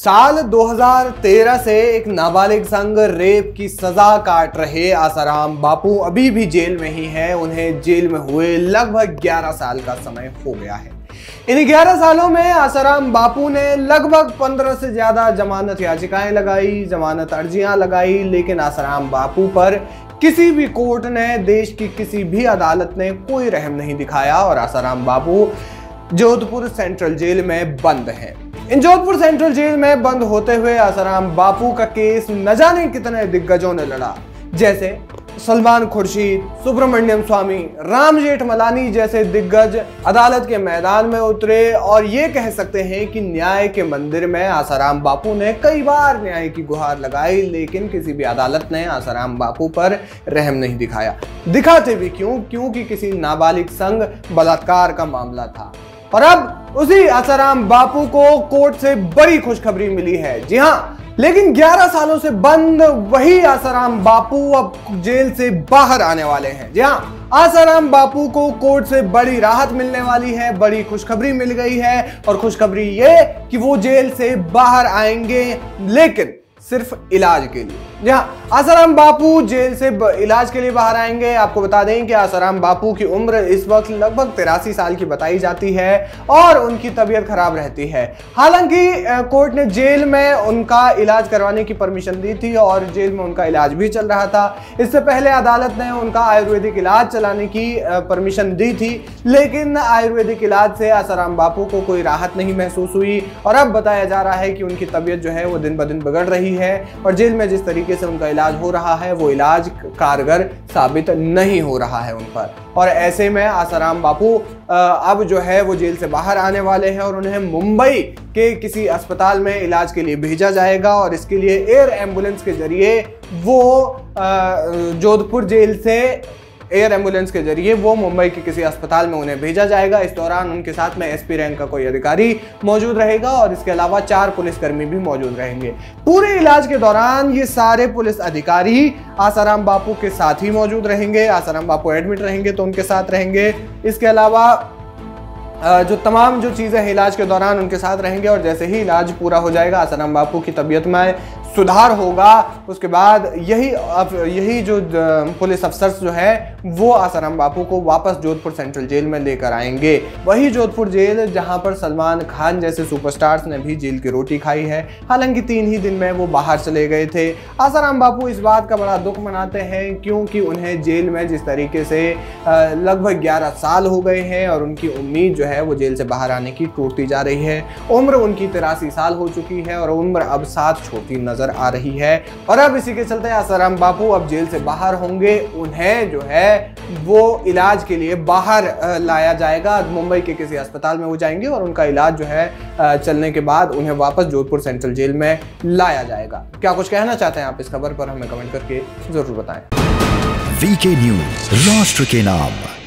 साल 2013 से एक नाबालिग संग रेप की सजा काट रहे आसाराम बापू अभी भी जेल में ही हैं। उन्हें जेल में हुए लगभग 11 साल का समय हो गया है। इन 11 सालों में आसाराम बापू ने लगभग 15 से ज्यादा जमानत याचिकाएं लगाई, जमानत अर्जियां लगाई, लेकिन आसाराम बापू पर किसी भी कोर्ट ने, देश की किसी भी अदालत ने कोई रहम नहीं दिखाया और आसाराम बापू जोधपुर सेंट्रल जेल में बंद हैं। इन जोधपुर सेंट्रल जेल में बंद होते हुए आसाराम बापू का केस न जाने कितने दिग्गजों ने लड़ा, जैसे सलमान खुर्शीद, सुब्रमण्यम स्वामी, राम जेठमलानी जैसे दिग्गज अदालत के मैदान में उतरे और ये कह सकते हैं कि न्याय के मंदिर में आसाराम बापू ने कई बार न्याय की गुहार लगाई, लेकिन किसी भी अदालत ने आसाराम बापू पर रहम नहीं दिखाया। दिखाते भी क्यों? क्योंकि किसी नाबालिग संग बलात्कार का मामला था। और अब उसी आसाराम बापू को कोर्ट से बड़ी खुशखबरी मिली है। जी हाँ, लेकिन 11 सालों से बंद वही आसाराम बापू अब जेल से बाहर आने वाले हैं। जी हाँ, आसाराम बापू को कोर्ट से बड़ी राहत मिलने वाली है, बड़ी खुशखबरी मिल गई है और खुशखबरी ये कि वो जेल से बाहर आएंगे, लेकिन सिर्फ इलाज के लिए। जहाँ आसाराम बापू जेल से इलाज के लिए बाहर आएंगे। आपको बता दें कि आसाराम बापू की उम्र इस वक्त लगभग 83 साल की बताई जाती है और उनकी तबीयत खराब रहती है। हालांकि कोर्ट ने जेल में उनका इलाज करवाने की परमिशन दी थी और जेल में उनका इलाज भी चल रहा था। इससे पहले अदालत ने उनका आयुर्वेदिक इलाज चलाने की परमिशन दी थी, लेकिन आयुर्वेदिक इलाज से आसाराम बापू को कोई राहत नहीं महसूस हुई और अब बताया जा रहा है कि उनकी तबीयत जो है वो दिन ब दिन बिगड़ रही है और जेल में जिस तरीके से उनका इलाज हो रहा है वो इलाज कारगर साबित नहीं हो रहा है उन पर। और ऐसे में आसाराम बापू अब जो है वो जेल से बाहर आने वाले हैं और उन्हें मुंबई के किसी अस्पताल में इलाज के लिए भेजा जाएगा और इसके लिए एयर एम्बुलेंस के जरिए वो जोधपुर जेल से एयर एम्बुलेंस के जरिए वो मुंबई के किसी अस्पताल में उन्हें भेजा जाएगा। इस दौरान उनके साथ में एसपी रैंक का कोई अधिकारी मौजूद रहेगा और इसके अलावा 4 पुलिसकर्मी भी मौजूद रहेंगे। पूरे इलाज के दौरान ये सारे पुलिस अधिकारी आसाराम बापू के साथ ही मौजूद रहेंगे। आसाराम बापू एडमिट रहेंगे तो उनके साथ रहेंगे। इसके अलावा जो तमाम चीज़ें इलाज के दौरान उनके साथ रहेंगे और जैसे ही इलाज पूरा हो जाएगा, आसाराम बापू की तबीयत में सुधार होगा, उसके बाद यही जो पुलिस अफसर्स जो है वो आसाराम बापू को वापस जोधपुर सेंट्रल जेल में लेकर आएंगे। वही जोधपुर जेल जहां पर सलमान खान जैसे सुपरस्टार्स ने भी जेल की रोटी खाई है। हालांकि 3 ही दिन में वो बाहर चले गए थे। आसाराम बापू इस बात का बड़ा दुख मनाते हैं क्योंकि उन्हें जेल में जिस तरीके से लगभग 11 साल हो गए हैं और उनकी उम्मीद जो है वो जेल से बाहर आने की टूटती जा रही है। उम्र उनकी 83 साल हो चुकी है और उम्र अब साथ छोटी नजर आ रही है और अब इसी के चलते आसाराम बापू अब जेल से बाहर होंगे। उन्हें जो है वो इलाज के लिए बाहर लाया जाएगा। मुंबई के किसी अस्पताल में वो जाएंगे और उनका इलाज जो है चलने के बाद उन्हें वापस जोधपुर सेंट्रल जेल में लाया जाएगा। क्या कुछ कहना चाहते हैं आप इस खबर पर? हमें कमेंट करके जरूर बताएं। वीके न्यूज, राष्ट्र के नाम।